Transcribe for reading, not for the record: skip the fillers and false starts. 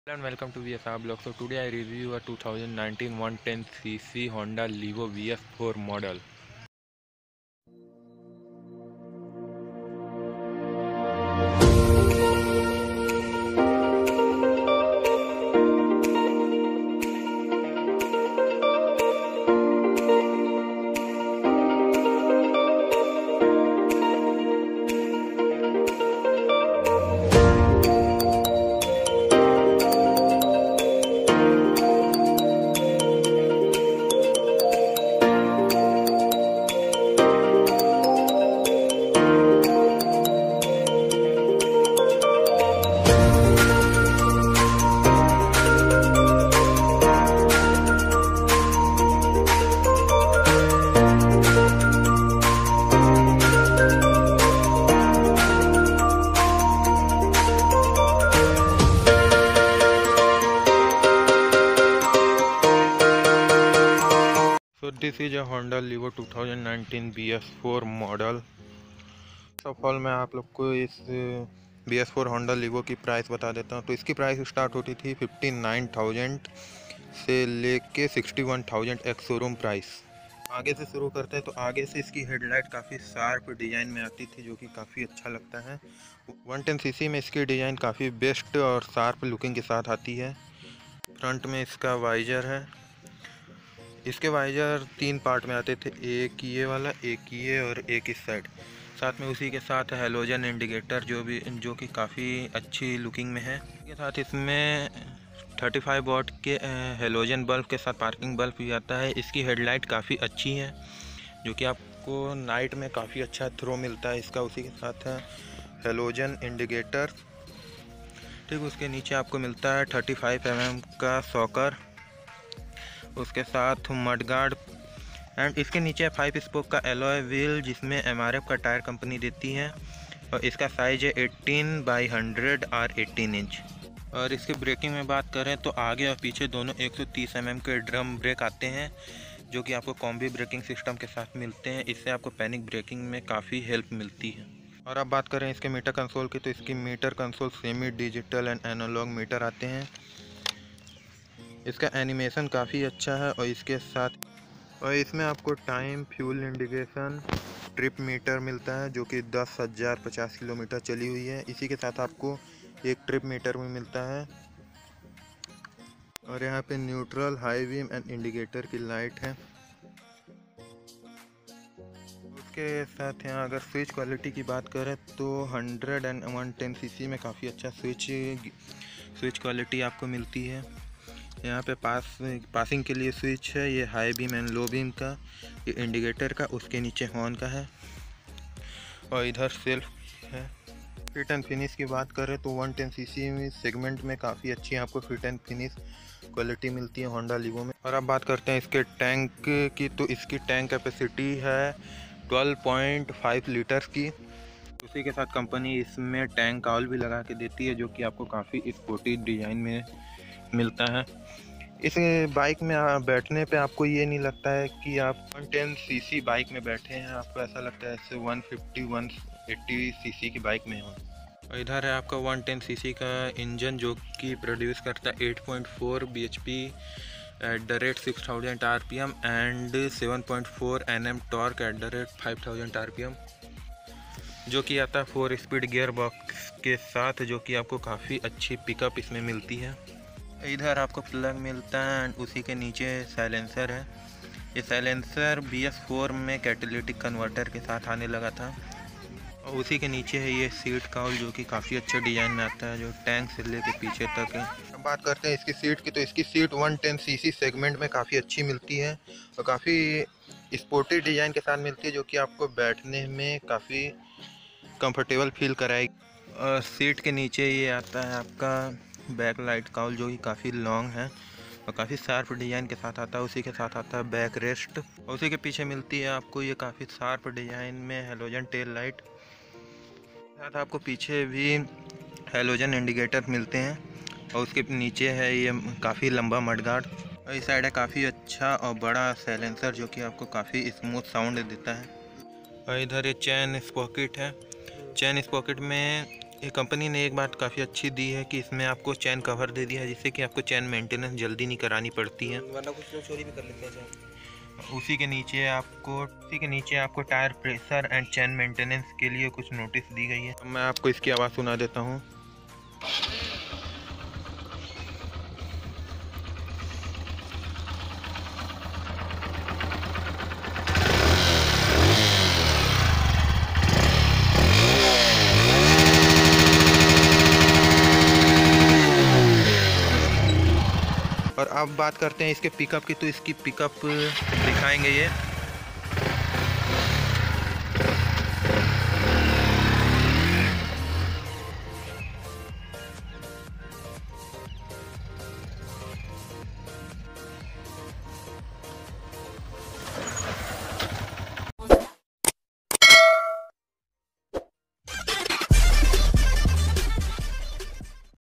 And welcome to VSR Blog. So today I review a 2019 110cc Honda Levo VS4 model. So this is a Honda Levo 2019 BS4 model. First of all मैं आप लोग को इस BS4 Honda Levo की price बता देता हूँ। तो इसकी प्राइस स्टार्ट होती थी 59,000 से लेके 61,000 एक्स शोरूम प्राइस। आगे से शुरू करते हैं तो आगे से इसकी हेडलाइट काफ़ी शार्प डिज़ाइन में आती थी, जो कि काफ़ी अच्छा लगता है। 110cc में इसकी डिज़ाइन काफ़ी बेस्ट और शार्प लुकिंग के साथ आती है। फ्रंट में इसका वाइजर है। इसके वाइजर 3 पार्ट में आते थे, एक ये वाला, एक ये और एक इस साइड। साथ में उसी के साथ हेलोजन इंडिकेटर जो कि काफ़ी अच्छी लुकिंग में है। इसके साथ इसमें 35 वॉट के हेलोजन बल्ब के साथ पार्किंग बल्ब भी आता है। इसकी हेडलाइट काफ़ी अच्छी है, जो कि आपको नाइट में काफ़ी अच्छा थ्रो मिलता है इसका। उसी के साथ है हेलोजन इंडिकेटर। ठीक, उसके नीचे आपको मिलता है 35 mm का सॉकर, उसके साथ मडगार्ड एंड इसके नीचे 5 स्पोक का एलॉय व्हील, जिसमें MRF का टायर कंपनी देती है। और इसका साइज है 18/100 और 18 इंच। और इसके ब्रेकिंग में बात करें तो आगे और पीछे दोनों 130 mm के ड्रम ब्रेक आते हैं, जो कि आपको कॉम्बी ब्रेकिंग सिस्टम के साथ मिलते हैं। इससे आपको पैनिक ब्रेकिंग में काफ़ी हेल्प मिलती है। और अब बात करें इसके मीटर कंसोल की, तो इसकी meter console semi digital and analogue meter आते हैं। इसका एनिमेशन काफ़ी अच्छा है। और इसमें आपको time, fuel indication, trip meter मिलता है, जो कि 10,050 किलोमीटर चली हुई है। इसी के साथ आपको एक ट्रिप मीटर भी मिलता है। और यहाँ पे neutral, high beam and indicator की लाइट है। उसके साथ यहाँ अगर स्विच क्वालिटी की बात करें तो 100 एंड 110cc में काफ़ी अच्छा स्विच क्वालिटी आपको मिलती है। यहाँ पे पासिंग के लिए स्विच है, ये high beam and low beam का, ये इंडिकेटर का, उसके नीचे हॉर्न का है। और इधर सेल्फ है। फिट एंड फिनिश की बात करें तो 110cc में सेगमेंट में काफ़ी अच्छी आपको फिट एंड फिनिश क्वालिटी मिलती है होंडा लीवो में। और अब बात करते हैं इसके टैंक की, तो इसकी टैंक कैपेसिटी है 12.5 लीटर्स की। उसी के साथ कंपनी इसमें टैंक काउल भी लगा के देती है, जो कि आपको काफ़ी स्पोर्टी डिज़ाइन में मिलता है। इस बाइक में बैठने पे आपको ये नहीं लगता है कि आप 110cc बाइक में बैठे हैं। आपको ऐसा लगता है जैसे 150-180cc की बाइक में हो। और इधर है आपका 110cc का इंजन, जो कि प्रोड्यूस करता है 8.4 bhp @ 6000 rpm and 7.4 Nm torque @ 5000 rpm, जो कि आता है 4 स्पीड गियर बॉक्स के साथ, जो कि आपको काफ़ी अच्छी पिकअप इसमें मिलती है। इधर आपको प्लग मिलता है एंड उसी के नीचे साइलेंसर है। ये साइलेंसर BS4 में कैटालिटिक कन्वर्टर के साथ आने लगा था। और उसी के नीचे है ये सीट काउल, जो कि काफ़ी अच्छे डिज़ाइन में आता है, जो टैंक से लेके पीछे तक है। अब बात करते हैं इसकी सीट की, तो इसकी सीट 110cc सेगमेंट में काफ़ी अच्छी मिलती है और काफ़ी स्पोर्टी डिज़ाइन के साथ मिलती है, जो कि आपको बैठने में काफ़ी कंफर्टेबल फील कराएगी। और सीट के नीचे ये आता है आपका बैक लाइट काउल, जो कि काफ़ी लॉन्ग है और काफ़ी शार्प डिज़ाइन के साथ आता है। उसी के साथ आता है बैक रेस्ट। और उसी के पीछे मिलती है आपको ये काफ़ी शार्प डिज़ाइन में हेलोजन टेल लाइट। साथ आपको पीछे भी हेलोजन इंडिकेटर मिलते हैं। और उसके नीचे है ये काफ़ी लंबा मडगार्ड। और इस साइड है काफ़ी अच्छा और बड़ा साइलेंसर, जो कि आपको काफ़ी स्मूथ साउंड देता है। और इधर ये चैन स्पॉकेट है। चैन स्पॉकेट में ये कंपनी ने एक बात काफ़ी अच्छी दी है कि इसमें आपको चैन कवर दे दिया है, जिससे कि आपको चैन मेंटेनेंस जल्दी नहीं करानी पड़ती है, वरना कुछ लोग चोरी भी कर लेते हैं चैन। उसी के नीचे आपको tyre pressure and chain maintenance के लिए कुछ नोटिस दी गई है। मैं आपको इसकी आवाज़ सुना देता हूँ। और अब बात करते हैं इसके पिकअप की, तो इसकी पिकअप दिखाएंगे ये।